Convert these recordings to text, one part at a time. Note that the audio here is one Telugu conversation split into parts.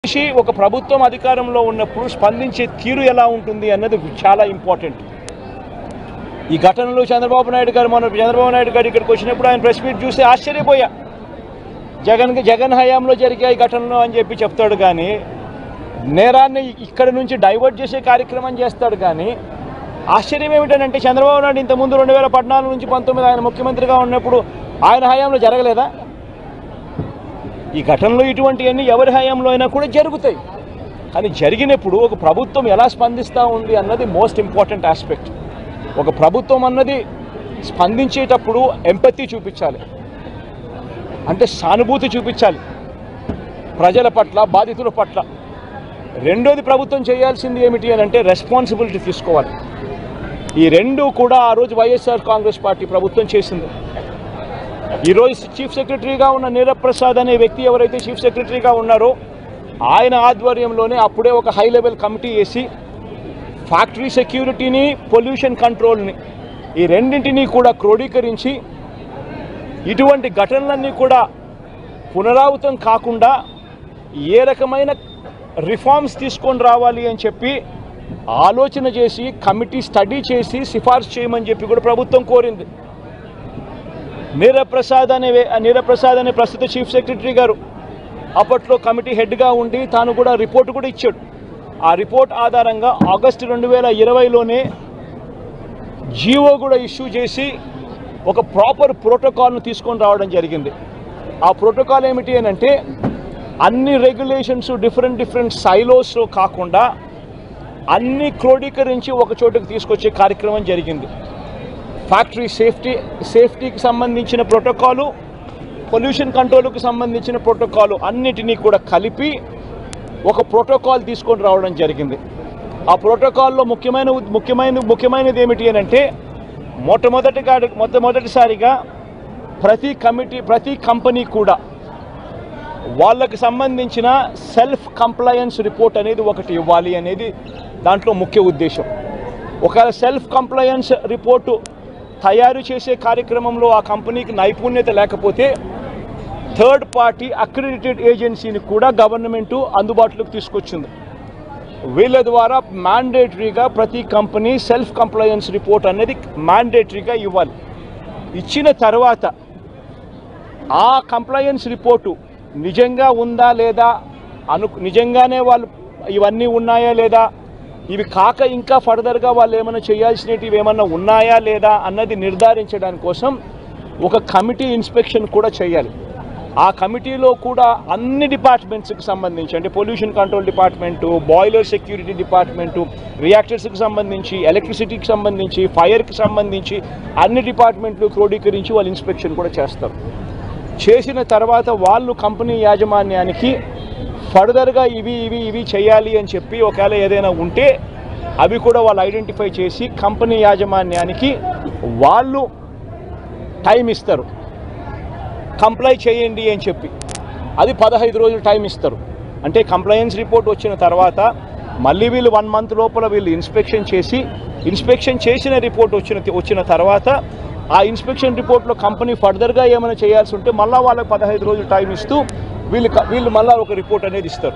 ఒక ప్రభుత్వం అధికారంలో ఉన్నప్పుడు స్పందించే తీరు ఎలా ఉంటుంది అన్నది చాలా ఇంపార్టెంట్. ఈ ఘటనలో చంద్రబాబు నాయుడు గారు ఇక్కడికి వచ్చినప్పుడు ఆయన ప్రెస్ మీట్ చూసి ఆశ్చర్యపోయా. జగన్ హయాంలో జరిగే ఈ ఘటనలో అని చెప్పి చెప్తాడు, కానీ నేరాన్ని ఇక్కడ నుంచి డైవర్ట్ చేసే కార్యక్రమం చేస్తాడు. కానీ ఆశ్చర్యం ఏమిటంటే చంద్రబాబు నాయుడు ఇంతకుముందు 2014 నుంచి 19 ఆయన ముఖ్యమంత్రిగా ఉన్నప్పుడు ఆయన హయాంలో జరగలేదా? ఈ ఘటనలో ఇటువంటివన్నీ ఎవరి హయాంలో అయినా కూడా జరుగుతాయి. కానీ జరిగినప్పుడు ఒక ప్రభుత్వం ఎలా స్పందిస్తూ ఉంది అన్నది మోస్ట్ ఇంపార్టెంట్ ఆస్పెక్ట్. ఒక ప్రభుత్వం అన్నది స్పందించేటప్పుడు ఎంపతి చూపించాలి, అంటే సానుభూతి చూపించాలి ప్రజల పట్ల, బాధితుల పట్ల. రెండోది ప్రభుత్వం చేయాల్సింది ఏమిటి అని అంటే రెస్పాన్సిబిలిటీ తీసుకోవాలి. ఈ రెండు కూడా ఆ రోజు వైఎస్ఆర్ కాంగ్రెస్ పార్టీ ప్రభుత్వం చేసింది. ఈరోజు చీఫ్ సెక్రటరీగా ఉన్న నీరప్రసాద్ అనే వ్యక్తి ఎవరైతే చీఫ్ సెక్రటరీగా ఉన్నారో ఆయన ఆధ్వర్యంలోనే అప్పుడే ఒక హై లెవెల్ కమిటీ వేసి ఫ్యాక్టరీ సెక్యూరిటీని, పొల్యూషన్ కంట్రోల్ని, ఈ రెండింటినీ కూడా క్రోడీకరించి ఇటువంటి ఘటనలన్నీ కూడా పునరావృతం కాకుండా ఏ రకమైన రిఫార్మ్స్ తీసుకొని రావాలి అని చెప్పి ఆలోచన చేసి కమిటీ స్టడీ చేసి సిఫార్సు చేయమని చెప్పి కూడా ప్రభుత్వం కోరింది. నీరప్రసాద్ అనే ప్రస్తుత చీఫ్ సెక్రటరీ గారు అప్పట్లో కమిటీ హెడ్గా ఉండి తాను కూడా రిపోర్ట్ కూడా ఇచ్చాడు. ఆ రిపోర్ట్ ఆధారంగా ఆగస్టు 2020లోనే జీవో కూడా ఇష్యూ చేసి ఒక ప్రాపర్ ప్రోటోకాల్ను తీసుకొని రావడం జరిగింది. ఆ ప్రోటోకాల్ ఏమిటి అని అంటే అన్ని రెగ్యులేషన్స్ డిఫరెంట్ సైలోస్లో కాకుండా అన్ని క్రోడీకరించి ఒక చోటుకు తీసుకొచ్చే కార్యక్రమం జరిగింది. ఫ్యాక్టరీ సేఫ్టీకి సంబంధించిన ప్రోటోకాలు, పొల్యూషన్ కంట్రోల్కి సంబంధించిన ప్రోటోకాలు అన్నిటినీ కూడా కలిపి ఒక ప్రోటోకాల్ తీసుకొని రావడం జరిగింది. ఆ ప్రోటోకాల్లో ముఖ్యమైనది ఏమిటి అని అంటే మొట్టమొదటిసారిగా ప్రతి కంపెనీ కూడా వాళ్ళకి సంబంధించిన సెల్ఫ్ కంప్లయన్స్ రిపోర్ట్ అనేది ఒకటి ఇవ్వాలి అనేది దాంట్లో ముఖ్య ఉద్దేశం. ఒకవేళ సెల్ఫ్ కంప్లయన్స్ రిపోర్టు తయారు చేసే కార్యక్రమంలో ఆ కంపెనీకి నైపుణ్యత లేకపోతే థర్డ్ పార్టీ అక్రిడిటెడ్ ఏజెన్సీని కూడా గవర్నమెంటు అందుబాటులోకి తీసుకొచ్చింది. వీళ్ళ ద్వారా మ్యాండేటరీగా ప్రతి కంపెనీ సెల్ఫ్ కంప్లయన్స్ రిపోర్ట్ అనేది మ్యాండేటరీగా ఇవ్వాలి. ఇచ్చిన తర్వాత ఆ కంప్లయన్స్ రిపోర్టు నిజంగా ఉందా లేదా, నిజంగానే వాళ్ళు ఇవన్నీ ఉన్నాయా లేదా, ఇవి కాక ఇంకా ఫర్దర్గా వాళ్ళు ఏమైనా చేయాల్సినవి ఏమన్నా ఉన్నాయా లేదా అన్నది నిర్ధారించడానికి కోసం ఒక కమిటీ ఇన్స్పెక్షన్ కూడా చేయాలి. ఆ కమిటీలో కూడా అన్ని డిపార్ట్మెంట్స్కి సంబంధించి, అంటే pollution control department, boiler security department, రియాక్టర్స్కి సంబంధించి, ఎలక్ట్రిసిటీకి సంబంధించి, ఫైర్కి సంబంధించి అన్ని డిపార్ట్మెంట్లు క్రోడీకరించి వాళ్ళు ఇన్స్పెక్షన్ కూడా చేస్తారు. చేసిన తర్వాత వాళ్ళు కంపెనీ యాజమాన్యానికి ఫర్దర్గా ఇవి చేయాలి అని చెప్పి ఒకవేళ ఏదైనా ఉంటే అవి కూడా వాళ్ళు ఐడెంటిఫై చేసి కంపెనీ యాజమాన్యానికి వాళ్ళు టైం ఇస్తారు, కంప్లై చేయండి అని చెప్పి. అది 15 రోజులు టైం ఇస్తారు. అంటే కంప్లయన్స్ రిపోర్ట్ వచ్చిన తర్వాత మళ్ళీ వీళ్ళు 1 మంత్ లోపల వీళ్ళు ఇన్స్పెక్షన్ చేసిన రిపోర్ట్ వచ్చిన తర్వాత ఆ ఇన్స్పెక్షన్ రిపోర్ట్లో కంపెనీ ఫర్దర్గా ఏమైనా చేయాల్సి ఉంటే మళ్ళీ వాళ్ళకి 15 రోజులు టైం ఇస్తూ వీళ్ళు మళ్ళీ ఒక రిపోర్ట్ అనేది ఇస్తారు.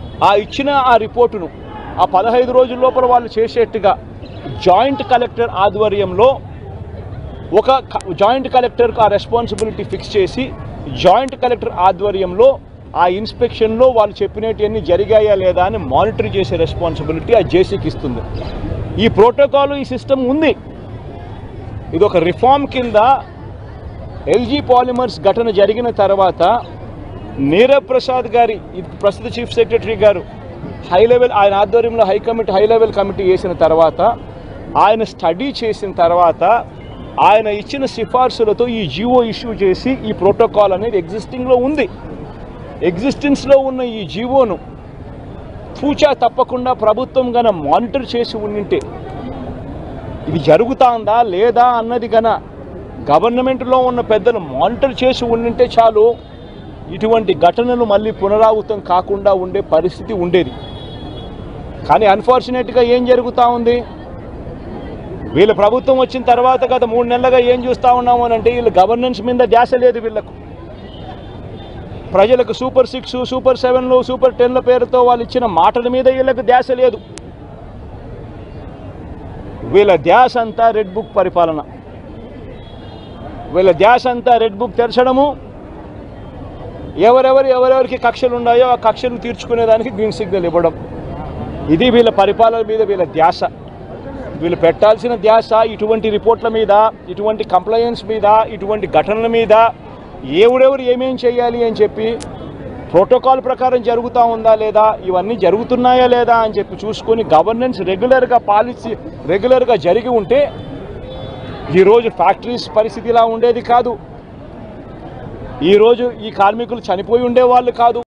ఆ రిపోర్టును ఆ 15 రోజుల లోపల వాళ్ళు చేసేట్టుగా జాయింట్ కలెక్టర్ ఆధ్వర్యంలో ఒక జాయింట్ కలెక్టర్కు ఆ రెస్పాన్సిబిలిటీ ఫిక్స్ చేసి జాయింట్ కలెక్టర్ ఆధ్వర్యంలో ఆ ఇన్స్పెక్షన్లో వాళ్ళు చెప్పినవన్నీ జరిగాయా లేదా అని మానిటర్ చేసే రెస్పాన్సిబిలిటీ ఆ జేసీకి ఇస్తుంది. ఈ ప్రోటోకాల్, ఈ సిస్టమ్ ఉంది. ఇది ఒక రిఫార్మ్ కింద ఎల్జీ పాలిమర్స్ ఘటన జరిగిన తర్వాత నీరప్రసాద్ గారి ప్రస్తుత చీఫ్ సెక్రటరీ గారు ఆయన ఆధ్వర్యంలో హై లెవెల్ కమిటీ వేసిన తర్వాత ఆయన స్టడీ చేసిన తర్వాత ఆయన ఇచ్చిన సిఫార్సులతో ఈ జీవో ఇష్యూ చేసి ఈ ప్రోటోకాల్ అనేది ఎగ్జిస్టెన్స్లో ఉన్న ఈ జీవోను తూచా తప్పకుండా ప్రభుత్వం గన మానిటర్ చేసి ఉండింటే, ఇది జరుగుతుందా లేదా అన్నది గన గవర్నమెంట్లో ఉన్న పెద్దలు మానిటర్ చేసి ఉండింటే చాలు ఇటువంటి ఘటనలు మళ్ళీ పునరావృతం కాకుండా ఉండే పరిస్థితి ఉండేది. కానీ అన్ఫార్చునేట్గా ఏం జరుగుతూ ఉంది, వీళ్ళ ప్రభుత్వం వచ్చిన తర్వాత గత 3 నెలలుగా ఏం చూస్తూ ఉన్నాము అని అంటే వీళ్ళు గవర్నెన్స్ మీద ధ్యాస లేదు. వీళ్ళకు ప్రజలకు సూపర్ 6, సూపర్ 7, సూపర్ 10ల పేరుతో వాళ్ళు ఇచ్చిన మాటల మీద వీళ్ళకి ధ్యాస లేదు. వీళ్ళ ధ్యాస అంతా రెడ్ బుక్ పరిపాలన, వీళ్ళ ధ్యాస అంతా రెడ్ బుక్ తెరచడము, ఎవరెవరికి కక్షలు ఉన్నాయో ఆ కక్షలు తీర్చుకునేదానికి గ్రీన్ సిగ్నల్ ఇవ్వడం. ఇది వీళ్ళ పరిపాలన మీద వీళ్ళ ధ్యాస. వీళ్ళు పెట్టాల్సిన ధ్యాస ఇటువంటి రిపోర్ట్ల మీద, ఇటువంటి కంప్లైంట్స్ మీద, ఇటువంటి ఘటనల మీద ఎవరెవరు ఏమేం చేయాలి అని చెప్పి ప్రోటోకాల్ ప్రకారం జరుగుతూ ఉందా లేదా, ఇవన్నీ జరుగుతున్నాయా లేదా అని చెప్పి చూసుకొని గవర్నెన్స్ పాలసీ రెగ్యులర్గా జరిగి ఉంటే ఈరోజు ఫ్యాక్టరీస్ పరిస్థితి ఇలా ఉండేది కాదు, ఈరోజు ఈ కార్మికులు చనిపోయి ఉండేవాళ్ళు కాదు.